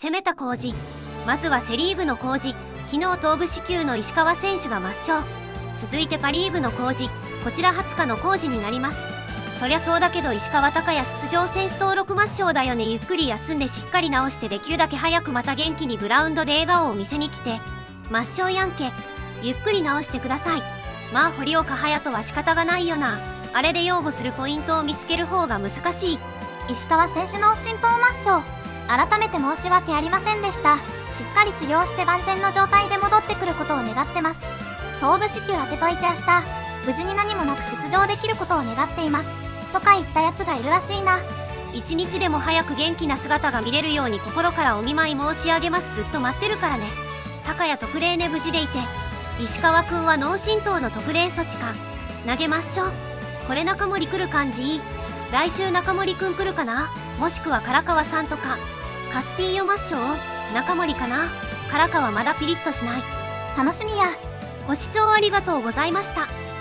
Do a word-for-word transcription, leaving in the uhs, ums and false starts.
攻めた工事。まずはセ・リーグの工事。昨日頭部支給の石川選手が抹消。続いてパ・リーグの工事。こちらはつかの工事になります。そりゃそうだけど石川昂弥出場選手登録抹消だよね。ゆっくり休んでしっかり治してできるだけ早くまた元気にグラウンドで笑顔を見せに来て。抹消やんけ。ゆっくり治してください。まあ堀岡隼人は仕方がないよな。あれで擁護するポイントを見つける方が難しい。 石川選手の心房抹消、改めて申し訳ありませんでした。しっかり治療して万全の状態で戻ってくることを願ってます。頭部支給当てといて明日無事に何もなく出場できることを願っていますとか言ったやつがいるらしいな。 一日でも早く元気な姿が見れるように心からお見舞い申し上げます。ずっと待ってるからね。高谷特例ね無事でいて。石川くんは脳震盪の特例措置か。投げましょう。これ中森来る感じ。来週中森くん来るかな。もしくは唐川さんとか。カスティーヨ抹消中森かな。唐川まだピリッとしない。 楽しみや。 ご視聴ありがとうございました。